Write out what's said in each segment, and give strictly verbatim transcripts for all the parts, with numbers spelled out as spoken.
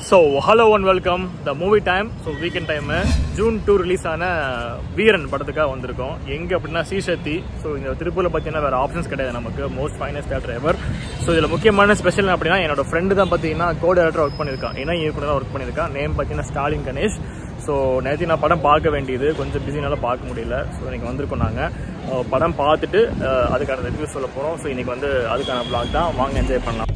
So hello and welcome the movie time. So weekend time June second release ஆன வீரன் படத்துக்காக வந்திருக்கோம். எங்க அப்படினா சீஷத்தி. So இந்த திருப்பூர்ல பாத்தீங்கன்னா வேற ஆப்ஷன்ஸ் கிடையாது நமக்கு. Most finest theatre ever. So இதுல முக்கியமான ஸ்பெஷல் அப்படினா என்னோட ஃப்ரெண்ட் தான் பாத்தீங்கன்னா கோ டைரக்டர் வர்க் பண்ணிருக்கான். ஏனா இவங்க கூட வர்க் பண்ணிருக்கான். நேம் பாத்தீங்கன்னா ஸ்டாலின் கணேஷ். ஸோ நேற்று நான் படம் பார்க்க வேண்டியது கொஞ்சம் பிஸினால பார்க்க முடியல. ஸோ இன்றைக்கி வந்திருக்கோம் நாங்கள் படம் பார்த்துட்டு அதுக்கான ரிவ்யூ சொல்ல போகிறோம். ஸோ இன்றைக்கி வந்து அதுக்கான ப்ளாக் தான், வாங்க என்ஜாய் பண்ணலாம்.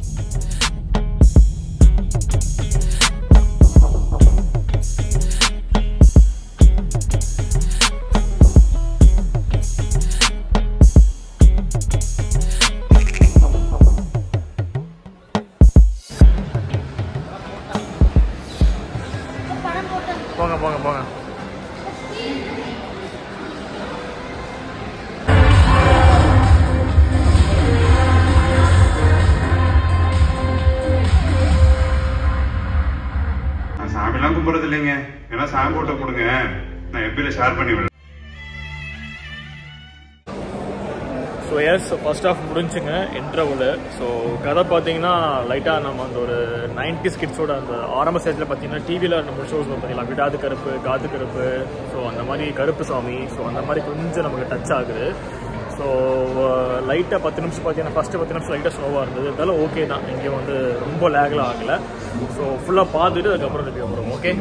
போங்க போங்க போங்க சாமிலாம் கும்பிடுறது இல்லைங்க, ஏன்னா சாமி போட்டோ கொடுங்க, நான் எப்பயில ஷேர் பண்ணி விடுறேன். ஸோ எஸ் ஃபர்ஸ்ட் ஆஃப் முடிஞ்சுங்க இன்டர்வல். ஸோ கதை பார்த்தீங்கன்னா லைட்டாக நம்ம அந்த ஒரு நைன்டிஸ் கிட்ஸோட அந்த ஆரம்ப ஸ்டேஜில் பார்த்தீங்கன்னா டிவியில் நம்ம ஷோஸ் பார்த்தீங்களா, விடாது கருப்பு, காது கருப்பு, ஸோ அந்த மாதிரி கருப்பு சாமி, ஸோ அந்த மாதிரி கொஞ்சம் நமக்கு டச் ஆகுது. ஸோ லைட்டாக பத்து நிமிஷம் பார்த்தீங்கன்னா ஃபஸ்ட்டு பத்து நிமிஷம் லைட்டாக ஸ்லோவாக இருந்தது. இருந்தாலும் ஓகே தான், இங்கே வந்து ரொம்ப லேக்லாம் ஆகலை. ஸோ ஃபுல்லாக பார்த்துட்டு அதுக்கப்புறம் ரிவ்யூ பண்ணுறோம். Okay,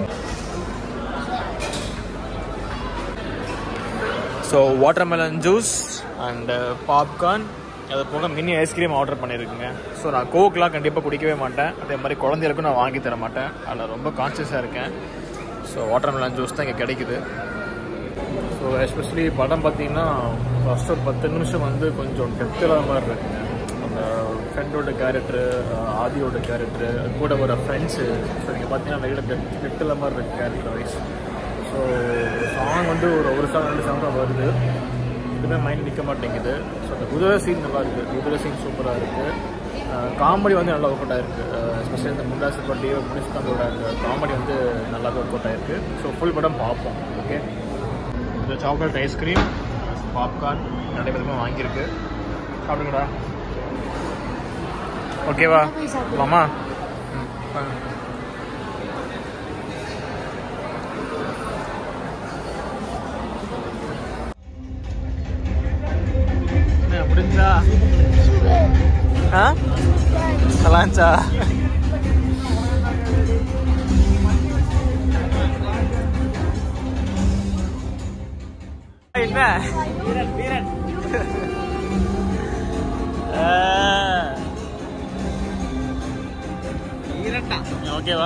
so watermelon juice and popcorn, அது போக மினி ஐஸ்கிரீம் ஆர்டர் பண்ணியிருக்குங்க. ஸோ நான் கோக்லாம் கண்டிப்பாக குடிக்கவே மாட்டேன், அதே மாதிரி குழந்தைகளுக்கும் நான் வாங்கி தர மாட்டேன், அதில் ரொம்ப கான்ஷியஸாக இருக்கேன். ஸோ வாட்டர்மெலன் ஜூஸ் தான் இங்கே கிடைக்குது. ஸோ எஸ்பெஷலி படம் பார்த்தீங்கன்னா ஃபஸ்ட் ஒரு பத்து நிமிஷம் வந்து கொஞ்சம் டெப்த்தில் மாதிரி இருக்குங்க. அந்த ஃப்ரெண்டோட கேரக்டரு, ஆதியோட கேரக்டரு, கூட வர ஃப்ரெண்ட்ஸு, ஸோ நீங்கள் பார்த்தீங்கன்னா நிறைய டெப்த்தில் மாதிரி இருக்குது கேரக்டர் வைஸ். ஸோ சாங் வந்து ஒரு ஒரு சாங் ரெண்டு சாங் தான் வருது, இதுவுமே மைண்ட் நிற்க மாட்டேங்குது. ஸோ அந்த குதிரை சீன் நல்லா இருக்குது, குதிரை சீன் சூப்பராக இருக்குது. காமெடி வந்து நல்லா ஒர்க் அவுட் ஆகிருக்கு, எஸ்பெஷலி இந்த முண்டாசு பட்டி முனிஷ்காந்தோட அந்த காமெடி வந்து நல்லாவே ஒர்க் அவுட் ஆகிருக்கு. ஸோ ஃபுல் படம் பார்ப்போம். ஓகே, இந்த சாக்லேட் ஐஸ்கிரீம், பாப்கார்ன் நிறைய பேருமே வாங்கியிருக்கு, சாப்பிடுங்கடா. ஓகேவா மாமா? முடிஞ்சா நல்லாச்சா? என்ன வீரன் வீரன் ஓகேவா?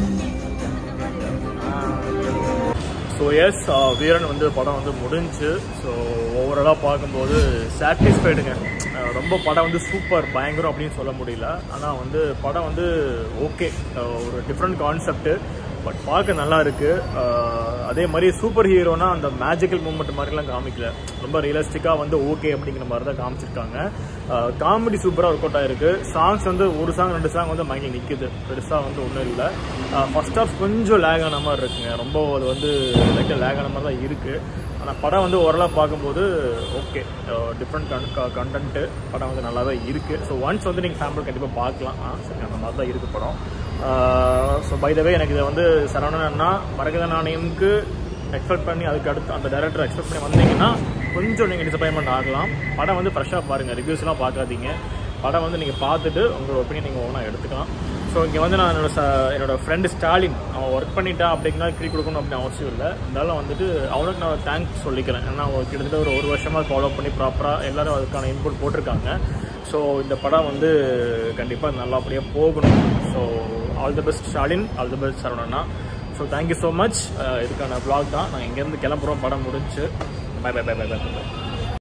ஸோ எஸ் வீரன் வந்து படம் வந்து முடிஞ்சு. ஸோ ஓவராலாக பார்க்கும்போது சாட்டிஸ்ஃபைடுங்க. ரொம்ப படம் வந்து சூப்பர் பயங்கரம் அப்படின்னு சொல்ல முடியல, ஆனால் வந்து படம் வந்து ஓகே, ஒரு டிஃப்ரெண்ட் கான்செப்ட்டு, பட் பார்க்க நல்லா இருக்குது. அதே மாதிரி சூப்பர் ஹீரோனா அந்த மேஜிக்கல் மூமெண்ட் மாதிரிலாம் காமிக்கல, ரொம்ப ரியலிஸ்டிக்காக வந்து ஓகே அப்படிங்கிற மாதிரி தான் காமிச்சிருக்காங்க. காமெடி சூப்பராக ஒர்க் அவுட் ஆகிருக்கு. சாங்ஸ் வந்து ஒரு சாங் ரெண்டு சாங் வந்து மைண்டில் நிற்குது, பெருசாக வந்து ஒன்றும் இல்லை. ஃபர்ஸ்ட் ஆஃப் கொஞ்சம் லேக் ஆன மாதிரி இருக்குங்க, ரொம்ப அது வந்து லைட்டாக லேக் ஆன மாதிரி தான் இருக்குது. ஆனால் படம் வந்து ஓரளவு பார்க்கும்போது ஓகே, டிஃப்ரெண்ட் கன் கண்டென்ட்டு, படம் வந்து நல்லாவே இருக்குது. ஸோ ஒன்ஸ் வந்து நீங்கள் ஃபேமிலி கண்டிப்பாக பார்க்கலாம். சரி, அந்த மாதிரி தான் இருக்குது படம். ஸோ பை த வே எனக்கு இதை வந்து சரவணன்னா மரகத நாணயம்க்கு எக்ஸ்பெக்ட் பண்ணி அதுக்கு அடுத்து அந்த டைரக்டர் எக்ஸ்பெக்ட் பண்ணி வந்தீங்கன்னா கொஞ்சம் நீங்கள் டிசப்பாயின்மெண்ட் ஆகலாம். படம் வந்து ஃப்ரெஷ்ஷாக பாருங்கள், ரிவ்யூஸ்லாம் பார்க்காதீங்க. படம் வந்து நீங்கள் பார்த்துட்டு உங்களோட ஒப்பீனியன் நீங்கள் ஒன்றா எடுத்துக்கலாம். ஸோ இங்கே வந்து நான் என்னோட ச என்னோட ஃப்ரெண்டு ஸ்டாலின் அவன் ஒர்க் பண்ணிட்டா அப்படின்னா கிரி கொடுக்கணும் அப்படின்னு அவசியம் இல்லை. இருந்தாலும் வந்துட்டு அவனுக்கு நான் தேங்க்ஸ் சொல்லிக்கிறேன். ஏன்னா அவன் கிட்டத்தட்ட ஒரு ஒரு வருஷமாக ஃபாலோ பண்ணி ப்ராப்பராக எல்லோரும் அதுக்கான இன்புட் போட்டிருக்காங்க. ஸோ இந்த படம் வந்து கண்டிப்பாக நல்லபடியாக போகணும். So all the best Stalin, all the best Saravana. So thank you so much. இதுக்கான வ்ளாக் தான். நான் இங்கேருந்து கிளம்புறோம், படம் முடிஞ்சு. Bye bye bye bye bye by.